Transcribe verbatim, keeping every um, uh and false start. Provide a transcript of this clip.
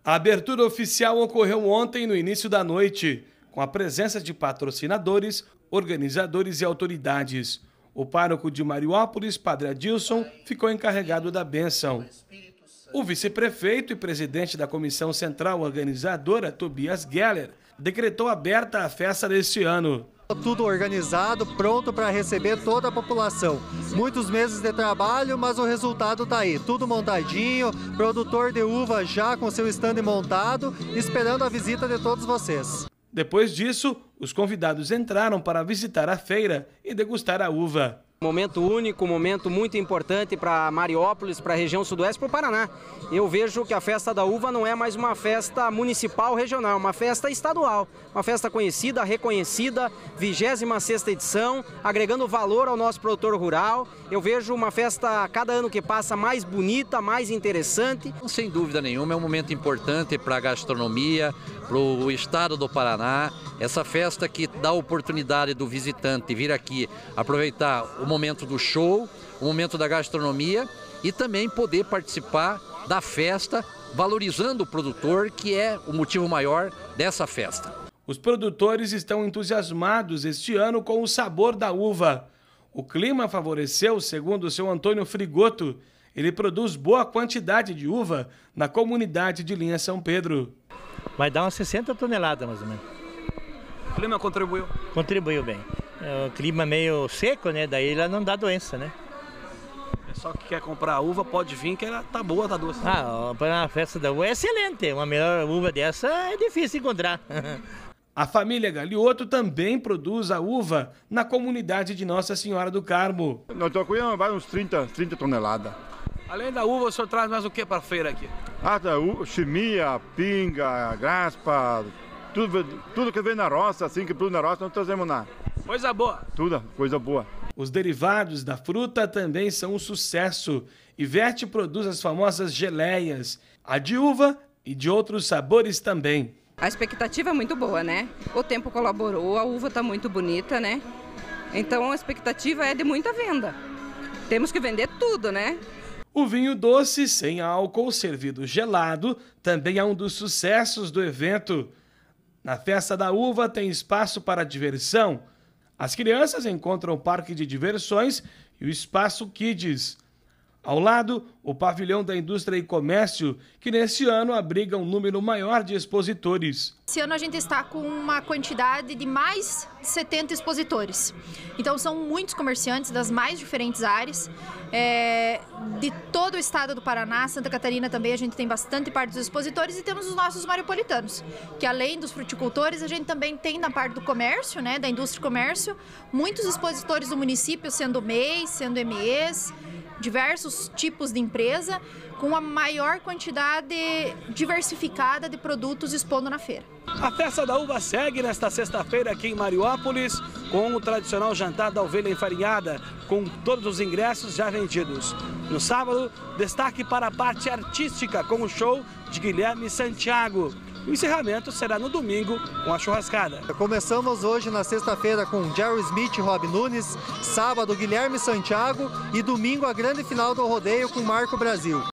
A abertura oficial ocorreu ontem no início da noite, com a presença de patrocinadores, organizadores e autoridades. O pároco de Mariópolis, Padre Adilson, ficou encarregado da bênção. O vice-prefeito e presidente da Comissão Central Organizadora, Tobias Geller, decretou aberta a festa deste ano. Tudo organizado, pronto para receber toda a população. Muitos meses de trabalho, mas o resultado está aí. Tudo montadinho, produtor de uva já com seu stand montado, esperando a visita de todos vocês. Depois disso, os convidados entraram para visitar a feira e degustar a uva. Momento único, momento muito importante para Mariópolis, para a região sudoeste, para o Paraná. Eu vejo que a festa da uva não é mais uma festa municipal regional, uma festa estadual, uma festa conhecida, reconhecida, vigésima sexta edição, agregando valor ao nosso produtor rural. Eu vejo uma festa, cada ano que passa, mais bonita, mais interessante. Sem dúvida nenhuma, é um momento importante para a gastronomia, para o estado do Paraná. Essa festa que dá a oportunidade do visitante vir aqui aproveitar o momento do show, o momento da gastronomia e também poder participar da festa, valorizando o produtor, que é o motivo maior dessa festa. Os produtores estão entusiasmados este ano com o sabor da uva. O clima favoreceu, segundo o seu Antônio Frigoto. Ele produz boa quantidade de uva na comunidade de Linha São Pedro. Vai dar umas sessenta toneladas, mais ou menos. O clima contribuiu? Contribuiu bem. É, o clima meio seco, né? Daí ela não dá doença, né? É só que quer comprar uva, pode vir que ela tá boa, tá doce. Ah, para a festa da uva é excelente. Uma melhor uva dessa é difícil encontrar. A família Galioto também produz a uva na comunidade de Nossa Senhora do Carmo. Nós estamos com vai uns trinta, trinta toneladas. Além da uva, o senhor traz mais o que para a feira aqui? Ah, tá, chimia, pinga, graspa, tudo, tudo que vem na roça, assim que produz na roça, nós trazemos na. Coisa boa. Tudo, coisa boa. Os derivados da fruta também são um sucesso. Ivete produz as famosas geleias, a de uva e de outros sabores também. A expectativa é muito boa, né? O tempo colaborou, a uva está muito bonita, né? Então a expectativa é de muita venda. Temos que vender tudo, né? O vinho doce, sem álcool, servido gelado, também é um dos sucessos do evento. Na Festa da Uva tem espaço para diversão. As crianças encontram o parque de diversões e o espaço Kids. Ao lado, o pavilhão da Indústria e Comércio, que neste ano abriga um número maior de expositores. Esse ano a gente está com uma quantidade de mais de setenta expositores. Então são muitos comerciantes das mais diferentes áreas, é, de todo o estado do Paraná, Santa Catarina também a gente tem bastante parte dos expositores e temos os nossos mariopolitanos, que além dos fruticultores a gente também tem na parte do comércio, né, da indústria e comércio, muitos expositores do município, sendo M E I, sendo M E S, diversos tipos de empresa, com a maior quantidade diversificada de produtos expondo na feira. A Festa da Uva segue nesta sexta-feira aqui em Mariópolis, com o tradicional jantar da ovelha enfarinhada, com todos os ingressos já vendidos. No sábado, destaque para a parte artística, com o show de Guilherme Santiago. O encerramento será no domingo com a churrascada. Começamos hoje na sexta-feira com Jerry Smith e Rob Nunes, sábado Guilherme Santiago e domingo a grande final do rodeio com Marco Brasil.